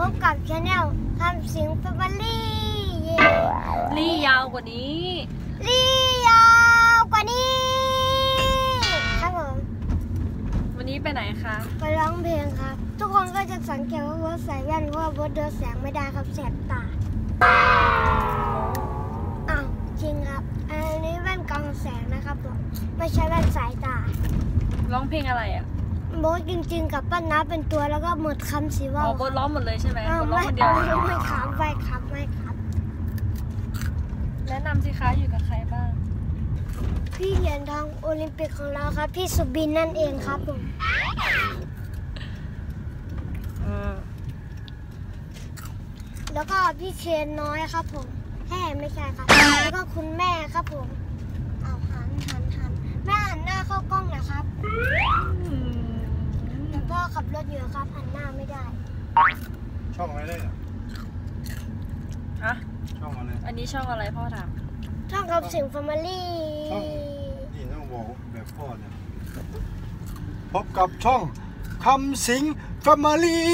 บกับชาแนลคำสิงแฟมิลี่ลี่ยาวกว่านี้ครับผมวันนี้ไปไหนคะไปร้องเพลงครับทุกคนก็จะสังเกตว่าโบทใส่แว่นเพราะว่าโบทเดินแสงไม่ได้ครับแสบตาอ้าวจริงครับอันนี้แว่นกรองแสงนะครับผมไม่ใช่แว่นสายตาร้องเพลงอะไรอ่ะโบทจริงๆกับป้าน้าเป็นตัวแล้วก็หมดคำสิว่าโบทร้องหมดเลยใช่ไหมโบทร้องคนเดียวไม่ครับแนะนำสิคะอยู่กับใครบ้างพี่เหรียญทองโอลิมปิกของเราครับพี่สุบินนั่นเองครับผมแล้วก็พี่เคนน้อยครับผมไม่ใช่ครับแล้วก็คุณแม่ครับผมเอาหันแม่หันหน้าเข้ากล้องนะครับแล้วพ่อขับรถอยู่ครับหันหน้าไม่ได้ช่องอะไรได้ฮะช่องอะไรอันนี้ช่องอะไรพ่อถามช่องคำสิงแฟมิลี่ช่องนี่ต้องบอกแบบพ่อเนี่ยพบกับช่องคำสิงแฟมิลี่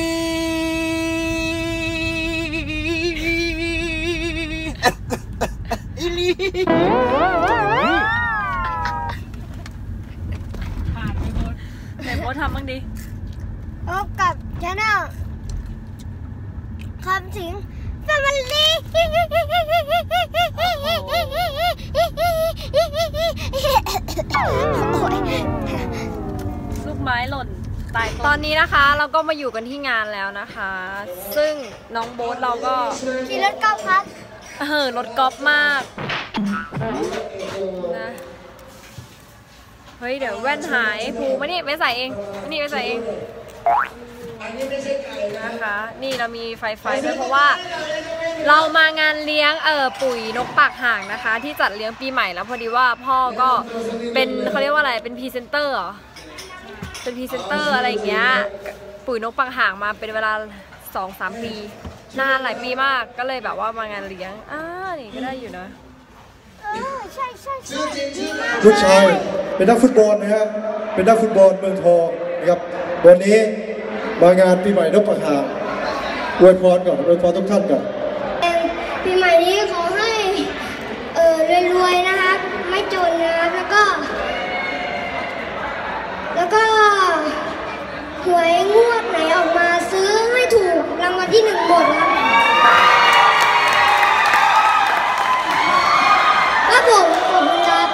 อีลีผ่านไปหมดไหนโบทำบ้างดิพบกับชาแนลคำสิงแฟมิลี่ลูกไม้หล่นตอนนี้นะคะเราก็มาอยู่กันที่งานแล้วนะคะ ซึ่งน้องโบ๊ทเราก็ขี่รถกอล์ฟครับรถกอล์ฟมากนะเฮ้ยเดี๋ยวแว่นหายภูมานี่ไปใส่เองนะคะนี่เรามีไฟด้วยเพราะว่าเรามางานเลี้ยงปุ๋ยนกปากห่างนะคะที่จัดเลี้ยงปีใหม่แล้วพอดีว่าพ่อก็เป็นเขาเรียกว่าอะไรเป็นพรีเซนเตอร์เหรอเป็นพรีเซนเตอร์อะไรอย่างเงี้ยปุ๋ยนกปากห่างมาเป็นเวลา 2-3 ปีนานหลายปีมากก็เลยแบบว่ามางานเลี้ยงนี่ก็ได้อยู่นะใช่ลูกชายเป็นนักฟุตบอลนะครับเป็นนักฟุตบอลเมืองทองนะครับวันนี้มางานปีใหม่นกปากห่างอวยพรก่อนอวยพรทุกท่านก่อนปีใหม่นี้ขอให้รวยๆนะครับไม่จนนะครับแล้วก็หวยงวดไหนออกมาซื้อให้ถูกรางวัลที่1หมดครับผมขอบคุณครับ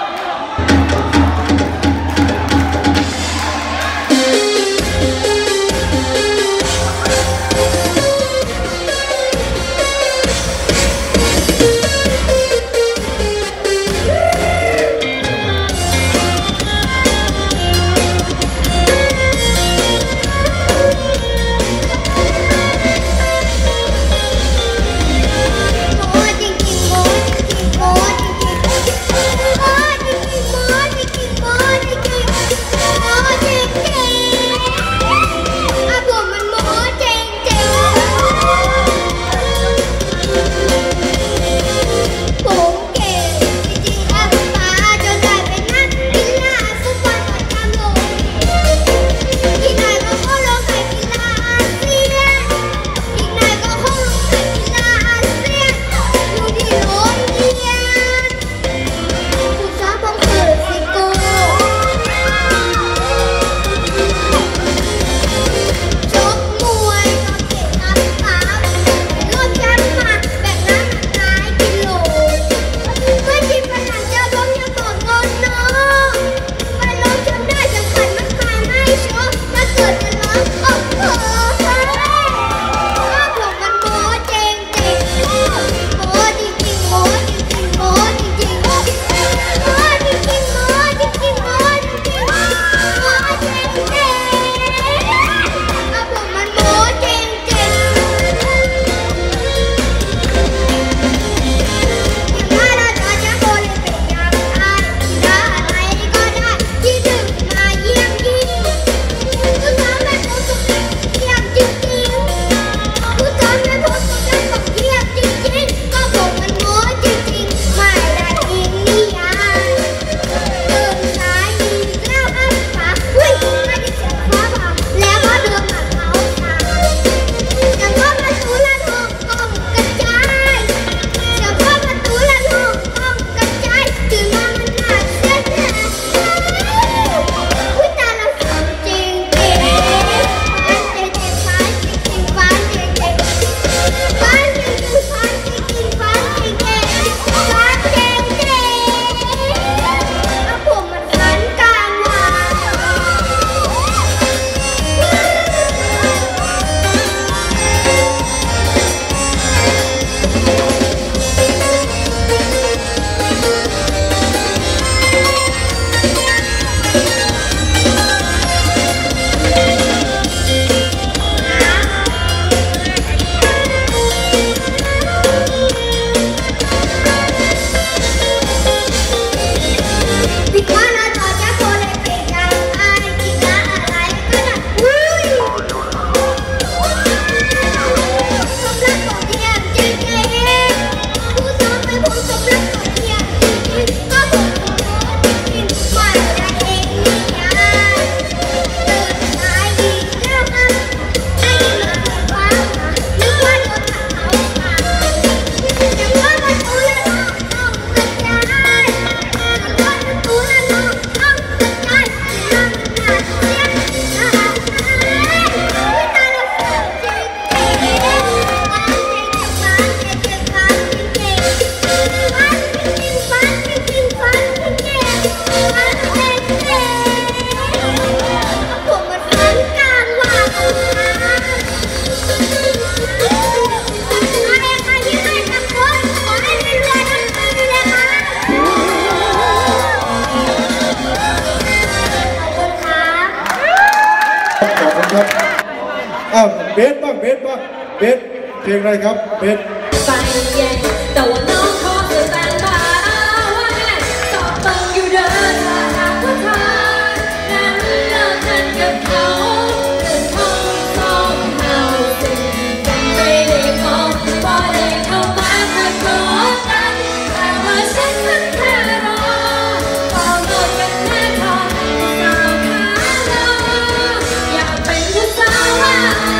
ครับเบสบ้างเบสเพลงอะไรครับเบสไฟเย็นแต่ว่าน้องขอจะแต่งมาไว้ตอบเติมอยู่เดินถ้าหากว่าเธอนั้นเลิกกันกับเขาเรื่องของเราสิ่งกันไม่ได้พอบ่ได้เข้ามาทะเลาะกันแต่ว่าฉันนั้นแค่รอพอเลิกกันแน่ทองสาวขาลออยากเป็นผู้สาวว่า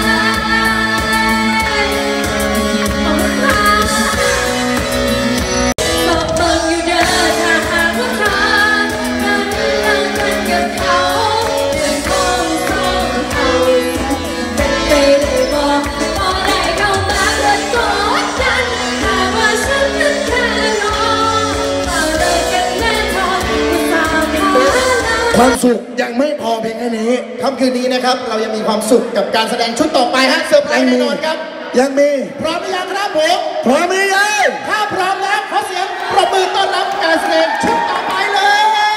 ความสุขยังไม่พอเพียงแค่นี้ค่ำคืนนี้นะครับเรายังมีความสุขกับการแสดงชุดต่อไปฮะเซอร์ไพรส์แน่นอนครับยังมีพร้อมหรือยังครับผมพร้อมหรือยังถ้าพร้อมแล้วขอเสียงปรบมือต้อนรับการแสดงชุดต่อไปเลย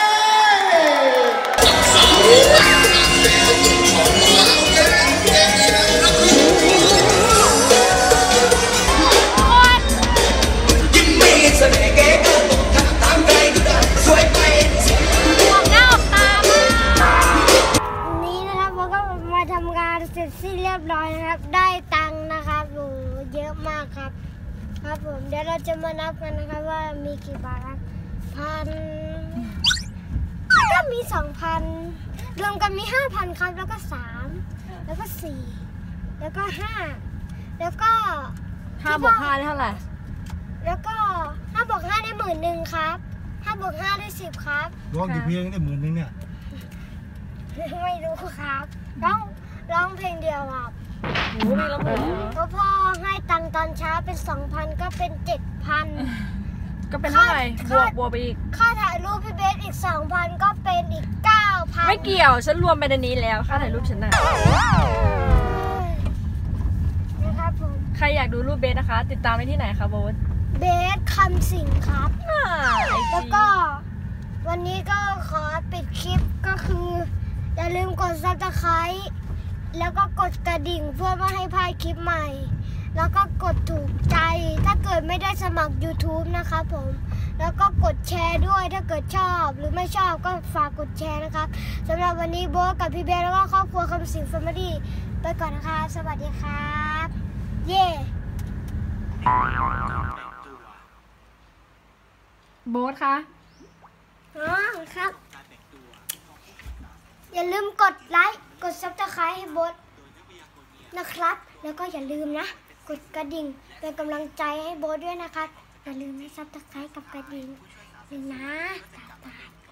ทำงานเสร็จสิ้นเรียบร้อยนะครับได้ตังค์นะครับโอ้เยอะมากครับครับผมเดี๋ยวเราจะมานับกันนะครับว่ามีกี่บาทครับ1,000ก็มี 2,000 รวมกันมี 5,000 ครับแล้วก็3แล้วก็4แล้วก็5แล้วก็ 5 บวก 5ได้เท่าไหร่แล้วก็5 บวก 5ได้10,000ครับ5 บวก 5ได้10ครับร้องกี่เพลงได้10,000เนี่ยไม่รู้ครับร้องเพลงเดียวครับโอ้มีร้องเพลงเพราะพ่อให้ตังค์ตอนเช้าเป็น 2,000 ก็เป็น 7,000 ก็เป็นเท่าไหร่บวกไปอีกค่าถ่ายรูปพี่เบสอีก 2,000 ก็เป็นอีก 9,000 ไม่เกี่ยวฉันรวมไปในนี้แล้วค่าถ่ายรูปฉันน่ะนะครับผมใครอยากดูรูปเบสนะคะติดตามได้ที่ไหนคะโบ๊ทเบสคำสิงครับแล้วก็วันนี้ก็ขอปิดคลิปก็คืออย่าลืมกด Subscribe แล้วก็กดกระดิ่งเพื่อไม่ให้พลาดคลิปใหม่แล้วก็กดถูกใจถ้าเกิดไม่ได้สมัคร YouTube นะครับผมแล้วก็กดแชร์ด้วยถ้าเกิดชอบหรือไม่ชอบก็ฝากกดแชร์นะครับสำหรับวันนี้โบ๊ทกับพี่เบสแล้วก็ครอบครัวคำสิงแฟมิลี่ไปก่อนนะคะสวัสดีครับเย่โบ๊ทคะครับอย่าลืมกดไลค์กด Subscribe ให้โบ๊ทนะครับแล้วก็อย่าลืมนะกดกระดิ่งเป็นกำลังใจให้โบ๊ทด้วยนะครับอย่าลืมนะ Subscribe กับกระดิ่งนะ